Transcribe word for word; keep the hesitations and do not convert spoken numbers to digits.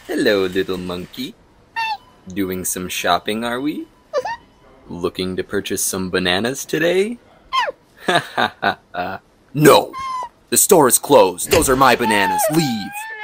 Hello, little monkey. Doing some shopping, are we? Looking to purchase some bananas today? Ha ha ha ha. No! The store is closed. Those are my bananas. Leave!